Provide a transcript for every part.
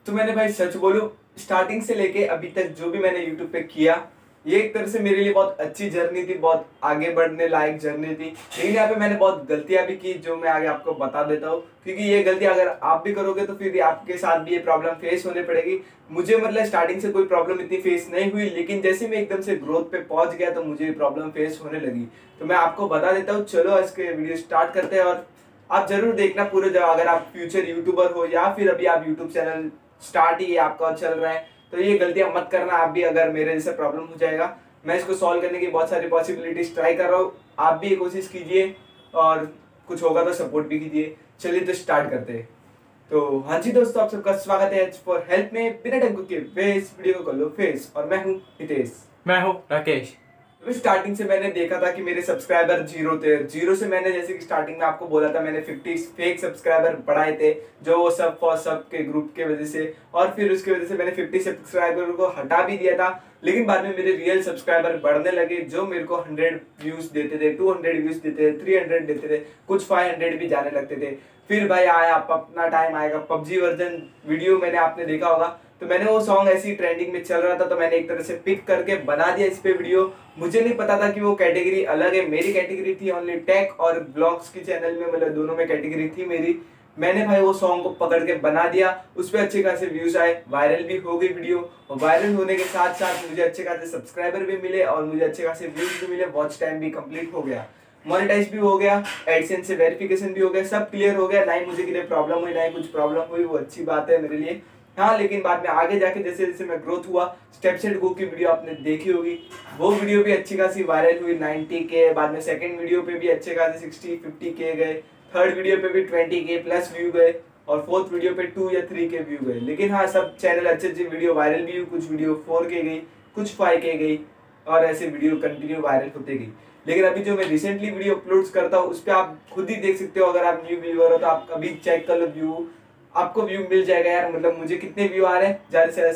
तो मैंने भाई सच बोलूं, स्टार्टिंग से लेके अभी तक जो भी मैंने यूट्यूब पे किया, ये एक तरह से मेरे लिए बहुत अच्छी जर्नी थी, बहुत आगे बढ़ने लायक जर्नी थी। लेकिन यहाँ पे मैंने बहुत गलतियां भी की जो मैं आगे आपको बता देता हूँ, क्योंकि ये गलती अगर आप भी करोगे तो फिर आपके साथ भी ये प्रॉब्लम फेस होने पड़ेगी। मुझे मतलब स्टार्टिंग से कोई प्रॉब्लम इतनी फेस नहीं हुई, लेकिन जैसे मैं एकदम से ग्रोथ पे पहुंच गया तो मुझे प्रॉब्लम फेस होने लगी। तो मैं आपको बता देता हूँ, चलो इसके वीडियो स्टार्ट करते हैं। और आप जरूर देखना पूरे, जब अगर आप फ्यूचर यूट्यूबर हो या फिर अभी आप यूट्यूब चैनल स्टार्ट ही आपका चल रहा है, तो ये गलतियां मत करना आप भी, अगर मेरे जैसे प्रॉब्लम हो जाएगा। मैं इसको सॉल्व करने की बहुत सारी पॉसिबिलिटीज ट्राई कर रहा हूँ, आप भी ये कोशिश कीजिए और कुछ होगा तो सपोर्ट भी कीजिए। चलिए तो स्टार्ट करते हैं। तो हाँ जी दोस्तों, आप सबका स्वागत है फॉर हेल्प में बिना टाइम के फेस वीडियो को कर लो फेस। और मैं हूँ हितेश। मैं हूँ राकेश। स्टार्टिंग से मैंने देखा था कि मेरे सब्सक्राइबर जीरो थे। जीरो से मैंने, जैसे कि स्टार्टिंग में आपको बोला था, मैंने 50 फेक सब्सक्राइबर बढ़ाए थे, जो वो सब फॉर सब के ग्रुप के वजह से। और फिर उसकी वजह से मैंने 50 सब्सक्राइबर को हटा भी दिया था। लेकिन बाद में मेरे रियल सब्सक्राइबर बढ़ने लगे, जो मेरे को 100 व्यूज देते थे, 200 व्यूज देते थे, 300 देते थे, कुछ 500 भी जाने लगते थे। फिर भाई आया अपना टाइम आएगा, पबजी वर्जन वीडियो मैंने आपने देखा होगा। तो मैंने वो सॉन्ग ऐसी ट्रेंडिंग में चल रहा था, तो मैंने एक तरह से पिक करके बना दिया इस पे वीडियो। मुझे नहीं पता था कि वो कैटेगरी अलग है, मेरी कैटेगरी थी ओनली टेक और ब्लॉग्स की चैनल में, मतलब दोनों में कैटेगरी थी मेरी। मैंने भाई वो सॉन्ग को पकड़ के बना दिया, उस पर अच्छे खासे व्यूज आए, वायरल भी हो गई वीडियो। और वायरल होने के साथ साथ मुझे अच्छे खासे सब्सक्राइबर भी मिले और मुझे अच्छे खासे व्यूज भी मिले, वॉच टाइम भी कंप्लीट हो गया, मोनेटाइज भी हो गया, एडसेंस से वेरिफिकेशन भी हो गया, सब क्लियर हो गया। ना ही मुझे किसी प्रॉब्लम हुई, ना ही कुछ प्रॉब्लम हुई, वो अच्छी बात है मेरे लिए। हाँ, लेकिन बाद में आगे जाके जैसे जैसे मैं ग्रोथ हुआ, स्टेप सेट गो की वीडियो आपने देखी होगी, वो वीडियो भी अच्छी खासी वायरल हुई, 90 के। बाद में सेकंड वीडियो पे भी अच्छे खासे 60-50 के गए, थर्ड वीडियो पे भी 20 के प्लस व्यू गए, और फोर्थ वीडियो पे 2 या 3 के व्यू गए। लेकिन हाँ, सब चैनल अच्छे अच्छे वीडियो वायरल भी हुई, कुछ वीडियो 4 के गई, कुछ 5 के गई, और ऐसे वीडियो कंटिन्यू वायरल होते गई। लेकिन अभी जो मैं रिसेंटली वीडियो अपलोड करता हूँ, उस पर आप खुद ही देख सकते हो, अगर आप न्यू व्यूअर हो तो आप अभी चेक कर लो व्यू, आपको व्यू मिल जाएगा यार। मतलब मुझे कितने व्यू आ रहे हैं, ज्यादा से ज्यादा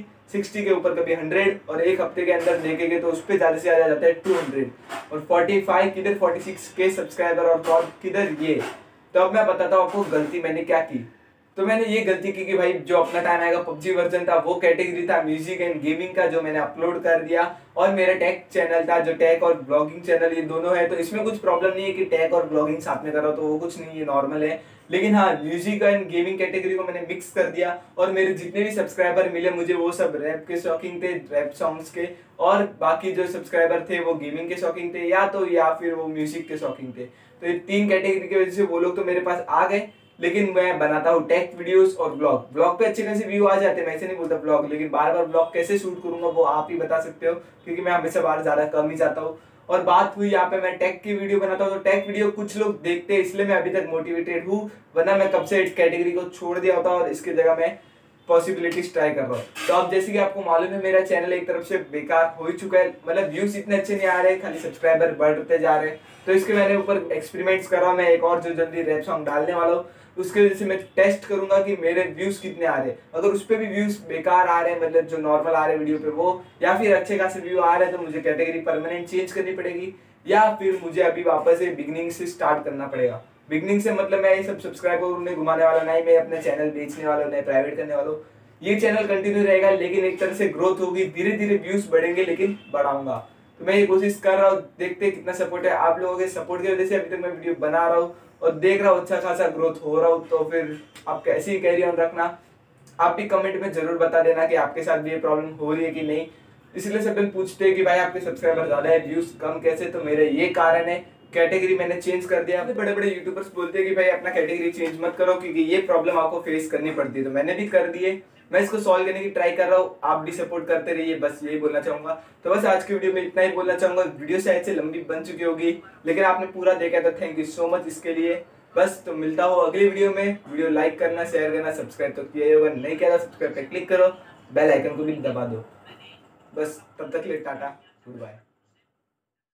60 के ऊपर, कभी 100, और एक हफ्ते के अंदर देखेंगे तो उस पर ज्यादा से ज्यादा जाता है 200, और 45 किधर 46 के सब्सक्राइबर, और टॉप किधर ये। तो अब मैं बताता हूँ आपको गलती मैंने क्या की। तो मैंने ये गलती की कि भाई जो अपना टाइम आएगा पबजी वर्जन था, वो कैटेगरी था म्यूजिक एंड गेमिंग का, जो मैंने अपलोड कर दिया। और मेरा टेक चैनल था, जो टेक और ब्लॉगिंग चैनल, ये दोनों है। तो इसमें कुछ प्रॉब्लम नहीं है कि टेक और ब्लॉगिंग साथ में करो, तो वो कुछ नहीं है, नॉर्मल है। लेकिन हाँ, म्यूजिक एंड गेमिंग कैटेगरी को मैंने मिक्स कर दिया, और मेरे जितने भी सब्सक्राइबर मिले मुझे, वो सब रैप के शौकीन थे, रैप सॉन्ग्स के। और बाकी जो सब्सक्राइबर थे वो गेमिंग के शौकीन थे, या फिर वो म्यूजिक के शौकीन थे। तो ये 3 कैटेगरी की वजह से वो लोग तो मेरे पास आ गए। लेकिन मैं बनाता हूँ टेक वीडियोस और ब्लॉग। ब्लॉग पे अच्छे खासे व्यू आ जाते हैं, मैं ऐसे नहीं बोलता ब्लॉग, लेकिन बार बार ब्लॉग कैसे शूट करूंगा वो आप ही बता सकते हो, क्योंकि मैं हमेशा बाहर ज्यादा कम ही जाता हूँ। और बात हुई यहाँ पे मैं टेक की वीडियो बनाता हूँ, तो टेक वीडियो कुछ लोग देखते हैं, इसलिए मैं अभी तक मोटिवेटेड हूँ, वरना मैं कब से इस कैटेगरी को छोड़ दिया होता और इसकी जगह मैं पॉसिबिलिटीज ट्राई कर रहा हूँ। तो अब जैसे कि आपको मालूम है, मेरा चैनल एक तरफ से बेकार हो ही चुका है, मतलब व्यूज इतने अच्छे नहीं आ रहे, खाली सब्सक्राइबर बढ़ते जा रहे हैं। तो इसके मैंने ऊपर एक्सपेरिमेंट्स कर रहा हूँ। मैं एक और जो जल्दी रैप सॉन्ग डालने वाला हूँ, उसके वजह से मैं टेस्ट करूंगा कि मेरे व्यूज कितने आ रहे हैं। अगर उस पर भी व्यूज बेकार आ रहे हैं, मतलब जो नॉर्मल आ रहे हैं वीडियो पे वो, या फिर अच्छे खासे व्यू आ रहे हैं, तो मुझे कैटेगरी परमानेंट चेंज करनी पड़ेगी, या फिर मुझे अभी वापस से बिगनिंग से स्टार्ट करना पड़ेगा। बिगनिंग से मतलब मैं ये सब सब्सक्राइबर उन्हें घुमाने वाला नहीं, मैं अपना चैनल बेचने वाला हूँ, नहीं प्राइवेट करने वाला हूँ। ये चैनल कंटिन्यू रहेगा, लेकिन एक तरह से ग्रोथ होगी, धीरे धीरे व्यूज बढ़ेंगे, लेकिन बढ़ाऊंगा। तो मैं ये कोशिश कर रहा हूँ, देखते हैं कितना सपोर्ट है। आप लोगों के सपोर्ट की वजह से अभी तक मैं वीडियो बना रहा हूँ और देख रहा हूँ अच्छा खासा ग्रोथ हो रहा हूँ। तो फिर आप कैसे ही कैरी ऑन रखना। आप भी कमेंट में जरूर बता देना कि आपके साथ भी ये प्रॉब्लम हो रही है कि नहीं। इसलिए सब लोग पूछते हैं कि भाई आपके सब्सक्राइबर ज्यादा है, व्यूज कम कैसे। तो मेरे ये कारण है, कैटेगरी मैंने चेंज कर दिया। बड़े बड़े यूट्यूबर्स बोलते हैं कि भाई अपना कैटेगरी चेंज मत करो, क्योंकि ये प्रॉब्लम आपको फेस करनी पड़ती है। तो मैंने भी कर दी है, मैं इसको सॉल्व करने की ट्राई कर रहा हूँ, आप भी सपोर्ट करते रहिए, बस यही बोलना चाहूंगा। तो बस आज की वीडियो में इतना ही बोलना चाहूंगा। वीडियो शायद से लंबी बन चुकी होगी, लेकिन आपने पूरा देखा, तो थैंक यू सो मच इसके लिए। बस तो मिलता हो अगली वीडियो में। वीडियो लाइक करना, शेयर करना, सब्सक्राइब तो किया ही होगा, नहीं किया तो सब्सक्राइब पे क्लिक करो, बेल आइकन को भी दबा दो। बस तब तक के लिए टाटा, गुड बाय।